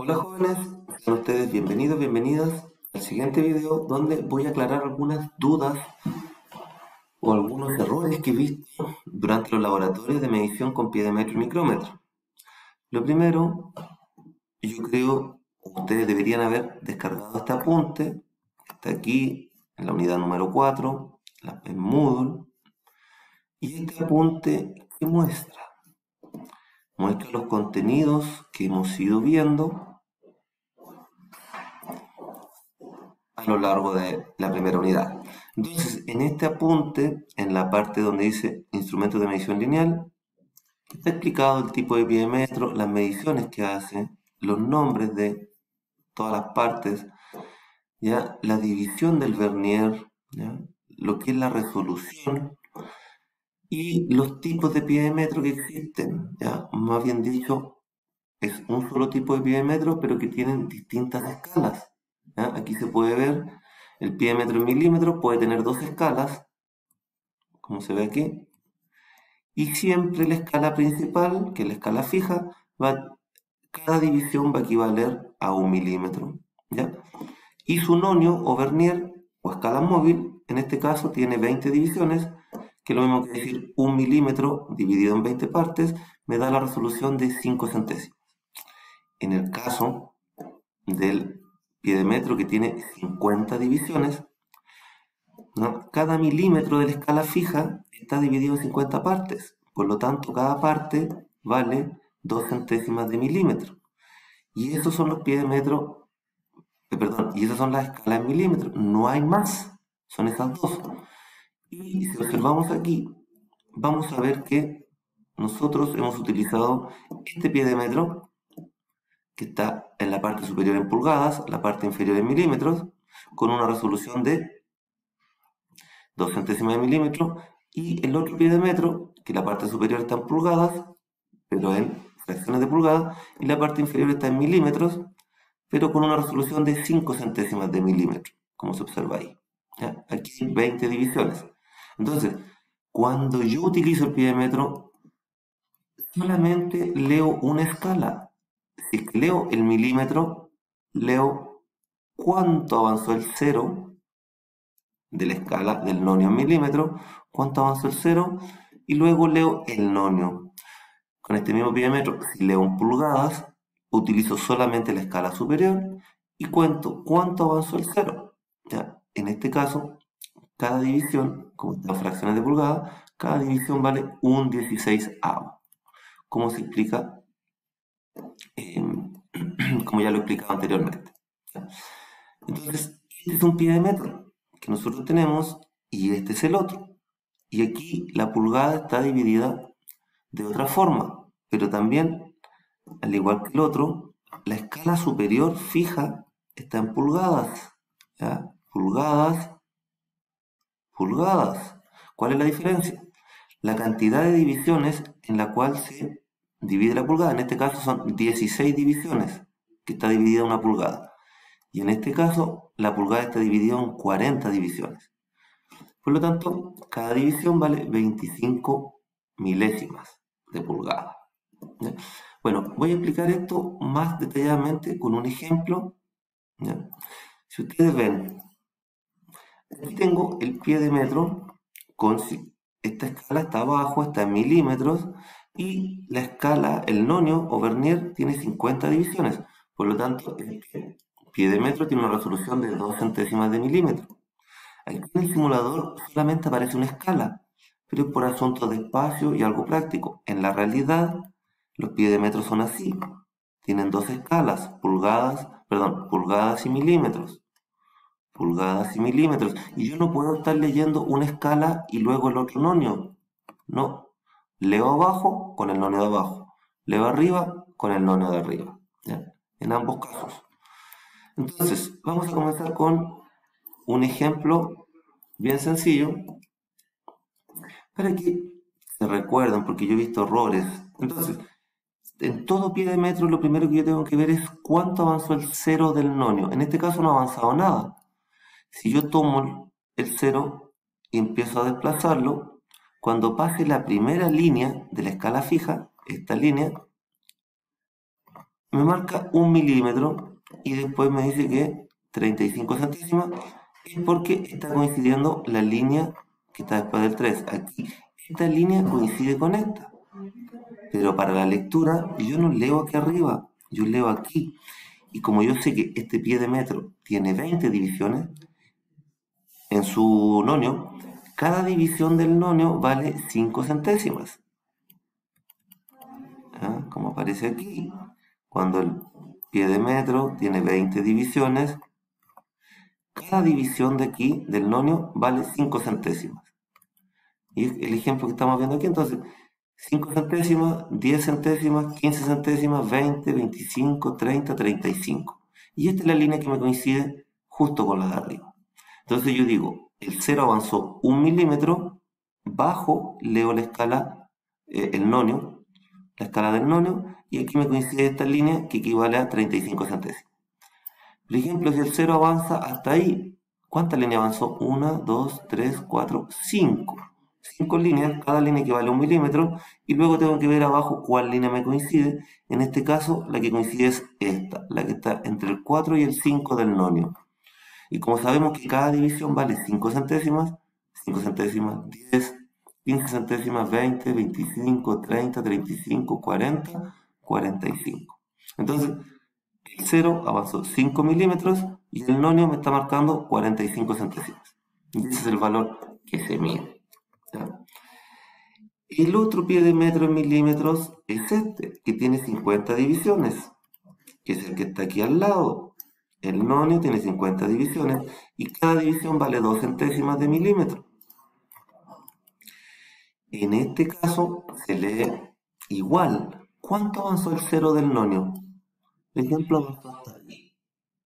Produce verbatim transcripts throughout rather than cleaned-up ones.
Hola jóvenes, sean ustedes bienvenidos, bienvenidas al siguiente video donde voy a aclarar algunas dudas o algunos errores que he visto durante los laboratorios de medición con pie de metro y micrómetro. Lo primero, yo creo que ustedes deberían haber descargado este apunte, que está aquí en la unidad número cuatro, en Moodle, y este apunte que muestra, muestra los contenidos que hemos ido viendo a lo largo de la primera unidad. Entonces, en este apunte, en la parte donde dice instrumentos de medición lineal, está explicado el tipo de pie de metro, las mediciones que hace, los nombres de todas las partes, ya la división del vernier, ¿ya? Lo que es la resolución y los tipos de pie de metro que existen, ya más bien dicho, es un solo tipo de pie de metro, pero que tienen distintas escalas. ¿Ya? Aquí se puede ver el pie de metro en milímetros, puede tener dos escalas, como se ve aquí, y siempre la escala principal, que es la escala fija, va, cada división va a equivaler a un milímetro. ¿Ya? Y su nonio o vernier o escala móvil, en este caso tiene veinte divisiones, que es lo mismo que decir un milímetro dividido en veinte partes, me da la resolución de cinco centésimos. En el caso del pie de metro que tiene cincuenta divisiones, ¿no? Cada milímetro de la escala fija está dividido en cincuenta partes, por lo tanto cada parte vale dos centésimas de milímetro. Y esos son los pies de metro, eh, perdón, y esas son las escalas en milímetros, no hay más, son esas dos. Y si observamos aquí, vamos a ver que nosotros hemos utilizado este pie de metro, que está en la parte superior en pulgadas, la parte inferior en milímetros, con una resolución de dos centésimas de milímetro, y el otro pie de metro, que la parte superior está en pulgadas, pero en fracciones de pulgadas, y la parte inferior está en milímetros, pero con una resolución de cinco centésimas de milímetro, como se observa ahí. ¿Ya? Aquí hay veinte divisiones. Entonces, cuando yo utilizo el pie de metro, solamente leo una escala. Si leo el milímetro, leo cuánto avanzó el cero de la escala del nonio en milímetro, cuánto avanzó el cero, y luego leo el nonio. Con este mismo pie de metro, si leo en pulgadas, utilizo solamente la escala superior y cuento cuánto avanzó el cero. ¿Ya? En este caso, cada división, como están fracciones de pulgadas, cada división vale un dieciseisavo. Como se explica, eh, como ya lo he explicado anteriormente. ¿Ya? Entonces, este es un pie de metro que nosotros tenemos y este es el otro. Y aquí la pulgada está dividida de otra forma, pero también, al igual que el otro, la escala superior fija está en pulgadas. ¿Ya? Pulgadas, pulgadas. ¿Cuál es la diferencia? La cantidad de divisiones en la cual se divide la pulgada. En este caso son dieciséis divisiones, que está dividida en una pulgada. Y en este caso, la pulgada está dividida en cuarenta divisiones. Por lo tanto, cada división vale veinticinco milésimas de pulgada. ¿Ya? Bueno, voy a explicar esto más detalladamente con un ejemplo. ¿Ya? Si ustedes ven, aquí tengo el pie de metro, con esta escala está abajo, está en milímetros, y la escala, el nonio o vernier, tiene cincuenta divisiones. Por lo tanto, el pie de metro tiene una resolución de dos centésimas de milímetro. Aquí en el simulador solamente aparece una escala, pero es por asuntos de espacio y algo práctico. En la realidad, los pies de metro son así. Tienen dos escalas, pulgadas, perdón, pulgadas y milímetros. Pulgadas y milímetros. Y yo no puedo estar leyendo una escala y luego el otro nonio. No. Leo abajo con el nonio de abajo. Leo arriba con el nonio de arriba. ¿Ya? En ambos casos. Entonces, vamos a comenzar con un ejemplo bien sencillo para que se recuerden, porque yo he visto errores. Entonces, en todo pie de metro lo primero que yo tengo que ver es cuánto avanzó el cero del nonio. En este caso no ha avanzado nada. Si yo tomo el cero y empiezo a desplazarlo, cuando pase la primera línea de la escala fija, esta línea, me marca un milímetro y después me dice que treinta y cinco centésimas es porque está coincidiendo la línea que está después del tres. Aquí, esta línea coincide con esta. Pero para la lectura, yo no leo aquí arriba, yo leo aquí. Y como yo sé que este pie de metro tiene veinte divisiones en su nonio, cada división del nonio vale cinco centésimas. ¿Ah? Como aparece aquí, cuando el pie de metro tiene veinte divisiones, cada división de aquí, del nonio, vale cinco centésimas. Y es el ejemplo que estamos viendo aquí, entonces, cinco centésimas, diez centésimas, quince centésimas, veinte, veinticinco, treinta, treinta y cinco. Y esta es la línea que me coincide justo con la de arriba. Entonces yo digo, el cero avanzó un milímetro, bajo, leo la escala, eh, el nonio, la escala del nonio, y aquí me coincide esta línea que equivale a treinta y cinco centésimas. Por ejemplo, si el cero avanza hasta ahí, ¿cuántas líneas avanzó? uno, dos, tres, cuatro, cinco. cinco líneas, cada línea equivale a un milímetro, y luego tengo que ver abajo cuál línea me coincide. En este caso, la que coincide es esta, la que está entre el cuatro y el cinco del nonio. Y como sabemos que cada división vale cinco centésimas, cinco centésimas, diez, quince centésimas, veinte, veinticinco, treinta, treinta y cinco, cuarenta, cuarenta y cinco. Entonces, el cero avanzó cinco milímetros y el nonio me está marcando cuarenta y cinco centésimas. Y ese es el valor que se mide. ¿Ya? El otro pie de metro en milímetros es este, que tiene cincuenta divisiones, que es el que está aquí al lado. El nonio tiene cincuenta divisiones y cada división vale dos centésimas de milímetro. En este caso se lee igual. ¿Cuánto avanzó el cero del nonio? Por ejemplo, avanzó hasta ahí.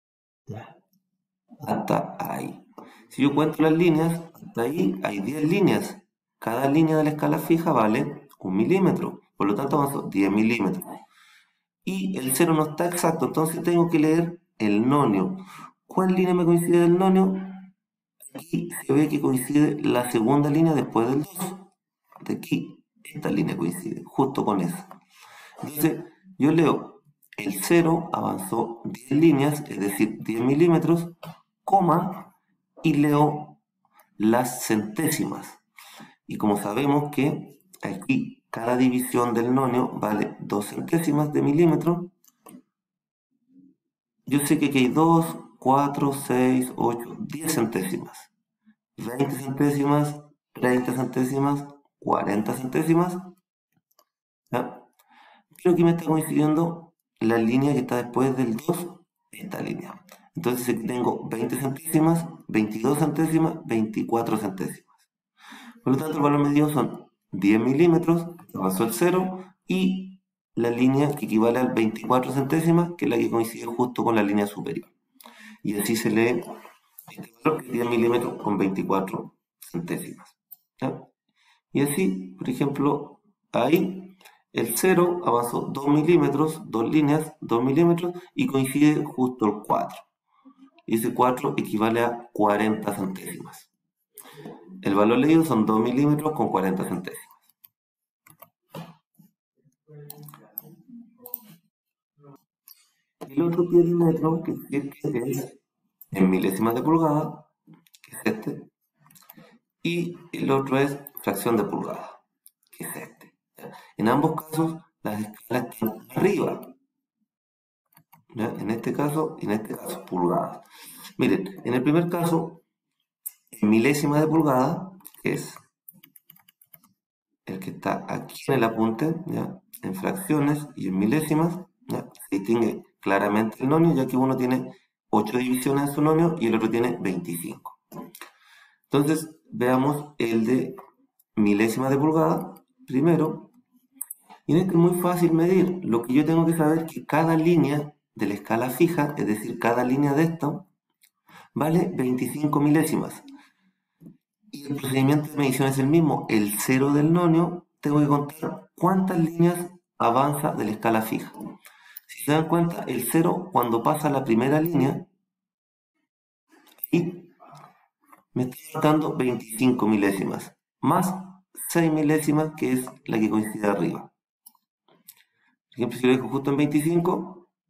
Hasta ahí. Si yo cuento las líneas, hasta ahí hay diez líneas. Cada línea de la escala fija vale un milímetro. Por lo tanto, avanzó diez milímetros. Y el cero no está exacto, entonces tengo que leer el nonio. ¿Cuál línea me coincide del nonio? Aquí se ve que coincide la segunda línea después del dos. De aquí, esta línea coincide, justo con esa. Entonces, yo leo el cero avanzó diez líneas, es decir, diez milímetros, coma, y leo las centésimas. Y como sabemos que aquí cada división del nonio vale dos centésimas de milímetro, yo sé que aquí hay dos, cuatro, seis, ocho, diez centésimas, veinte centésimas, treinta centésimas, cuarenta centésimas. ¿Ya? Pero aquí me está coincidiendo la línea que está después del dos, esta línea. Entonces aquí tengo veinte centésimas, veintidós centésimas, veinticuatro centésimas. Por lo tanto, el valor medido son diez milímetros, avanzó el cero, y la línea que equivale al veinticuatro centésimas, que es la que coincide justo con la línea superior. Y así se lee este valor, que es diez milímetros con veinticuatro centésimas. ¿Ya? Y así, por ejemplo, ahí el cero avanzó dos milímetros, dos líneas, dos milímetros, y coincide justo el cuatro. Y ese cuatro equivale a cuarenta centésimas. El valor leído son dos milímetros con cuarenta centésimas. El otro pie de metro, que es en milésimas de pulgada, que es este, y el otro es fracción de pulgada, que es este. En ambos casos, las escalas están arriba. ¿Ya? En este caso, en este caso, pulgadas. Miren, en el primer caso, en milésimas de pulgada, que es el que está aquí en el apunte, ¿ya? En fracciones y en milésimas, ¿ya? Se distingue claramente el nonio, ya que uno tiene ocho divisiones en su nonio y el otro tiene veinticinco. Entonces, veamos el de milésimas de pulgada primero. Y en este es muy fácil medir. Lo que yo tengo que saber es que cada línea de la escala fija, es decir, cada línea de esto, vale veinticinco milésimas. Y el procedimiento de medición es el mismo. El cero del nonio, tengo que contar cuántas líneas avanza de la escala fija. Si se dan cuenta, el cero, cuando pasa la primera línea, y me está marcando veinticinco milésimas, más seis milésimas, que es la que coincide arriba. Por ejemplo, si lo dejo justo en veinticinco,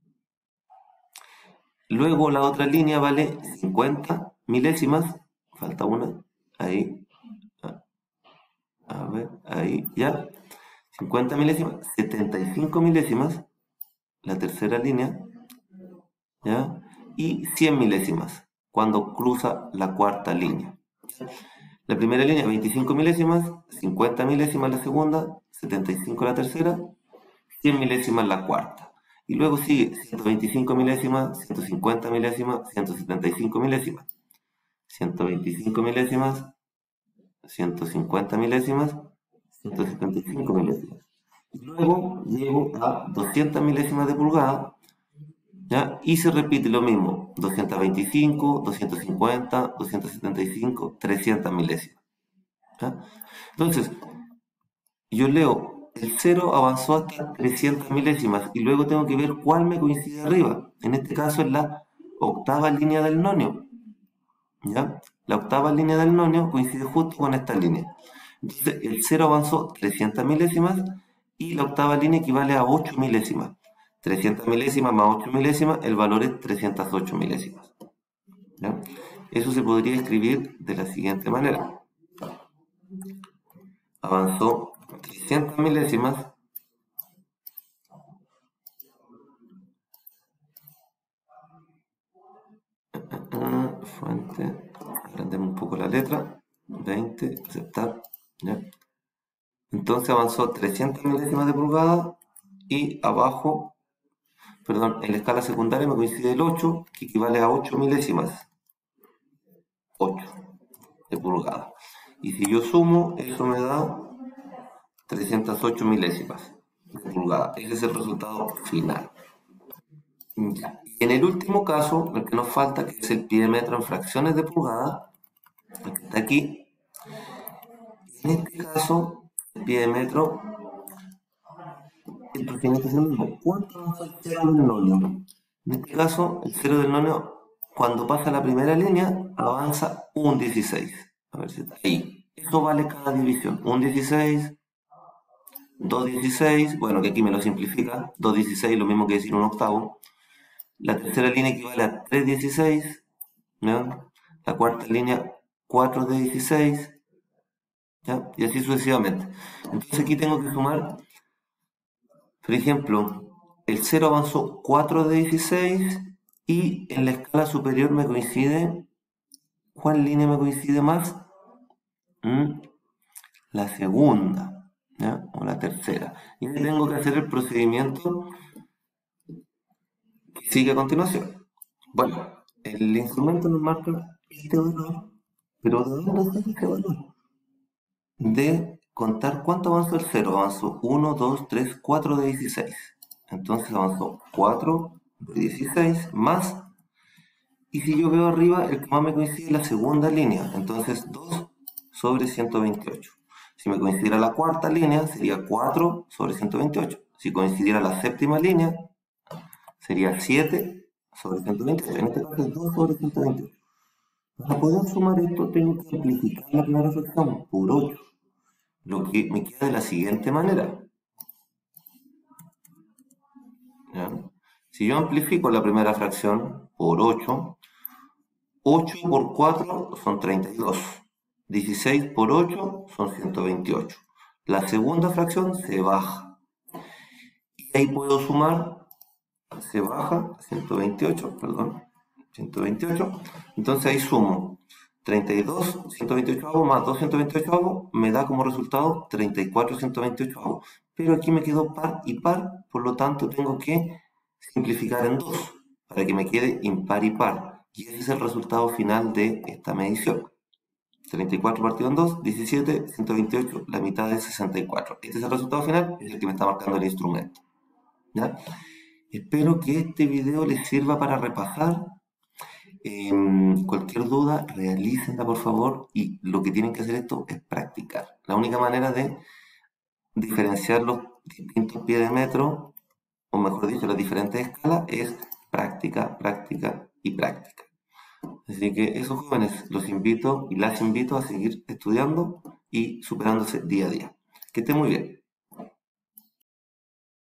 Luego la otra línea vale cincuenta milésimas. Falta una. Ahí. A, a ver, ahí, ya. cincuenta milésimas, setenta y cinco milésimas. La tercera línea. ¿Ya? Y cien milésimas cuando cruza la cuarta línea. La primera línea, veinticinco milésimas, cincuenta milésimas la segunda, setenta y cinco la tercera, cien milésimas la cuarta. Y luego sigue ciento veinticinco milésimas, ciento cincuenta milésimas, ciento setenta y cinco milésimas, ciento veinticinco milésimas, ciento cincuenta milésimas, ciento setenta y cinco milésimas. Y luego llego a doscientas milésimas de pulgada, ¿ya? Y se repite lo mismo, doscientos veinticinco, doscientos cincuenta, doscientos setenta y cinco, trescientas milésimas. ¿Ya? Entonces, yo leo, el cero avanzó hasta trescientas milésimas y luego tengo que ver cuál me coincide arriba. En este caso es la octava línea del nonio. ¿Ya? La octava línea del nonio coincide justo con esta línea. Entonces, el cero avanzó trescientas milésimas y la octava línea equivale a ocho milésimas. trescientas milésimas más ocho milésimas, el valor es trescientas ocho milésimas. ¿Ya? Eso se podría escribir de la siguiente manera. Avanzó trescientas milésimas fuente, agrandemos un poco la letra, veinte, aceptar, ¿ya? Entonces avanzó trescientas milésimas de pulgada y abajo, perdón, en la escala secundaria me coincide el ocho, que equivale a ocho milésimas, ocho de pulgada. Y si yo sumo, eso me da trescientas ocho milésimas de pulgada. Ese es el resultado final. Ya. En el último caso, el que nos falta, que es el pie de metro en fracciones de pulgada, el que está aquí. En este caso, el pie de metro, el procedimiento es el mismo. ¿Cuánto avanza el cero del nonio? En este caso, el cero del nonio, cuando pasa la primera línea, avanza un dieciséis. A ver si está ahí. Esto vale cada división. Un dieciséis, dos dieciséis, bueno, que aquí me lo simplifica. dos dieciséis, lo mismo que decir un octavo. La tercera línea equivale a tres dieciséis. ¿Ya? La cuarta línea, cuatro de dieciséis. ¿Ya? Y así sucesivamente. Entonces aquí tengo que sumar, por ejemplo, el cero avanzó cuatro de dieciséis y en la escala superior me coincide, ¿cuál línea me coincide más? ¿Mm? La segunda, ¿ya? O la tercera. Y ahí tengo que hacer el procedimiento que sigue a continuación. Bueno, el instrumento nos marca este valor, pero ¿de dónde sale este valor? De contar cuánto avanzó el cero. Avanzó uno, dos, tres, cuatro de dieciséis. Entonces avanzó cuatro de dieciséis más. Y si yo veo arriba, el que más me coincide es la segunda línea. Entonces dos sobre ciento veintiocho. Si me coincidiera la cuarta línea, sería cuatro sobre ciento veintiocho. Si coincidiera la séptima línea, sería siete sobre ciento veintiocho. En este caso es dos sobre ciento veintiocho. Para poder sumar esto, tengo que amplificar la primera fracción por ocho. Lo que me queda de la siguiente manera. ¿Ya? Si yo amplifico la primera fracción por ocho, ocho por cuatro son treinta y dos. dieciséis por ocho son ciento veintiocho. La segunda fracción se baja. Y ahí puedo sumar, se baja, ciento veintiocho, perdón, ciento veintiocho. Entonces ahí sumo treinta y dos, ciento veintiocho avos más dos, ciento veintiocho avos, me da como resultado treinta y cuatro, ciento veintiocho avos. Pero aquí me quedó par y par, por lo tanto tengo que simplificar en dos para que me quede impar y par. Y ese es el resultado final de esta medición. treinta y cuatro partido en dos, diecisiete, ciento veintiocho, la mitad de sesenta y cuatro. Este es el resultado final, es el que me está marcando el instrumento. ¿Ya? Espero que este video les sirva para repasar. Eh, cualquier duda, realícenla por favor, y lo que tienen que hacer esto es practicar. La única manera de diferenciar los distintos pies de metro, o mejor dicho, las diferentes escalas, es práctica, práctica y práctica. Así que esos jóvenes los invito y las invito a seguir estudiando y superándose día a día. Que estén muy bien.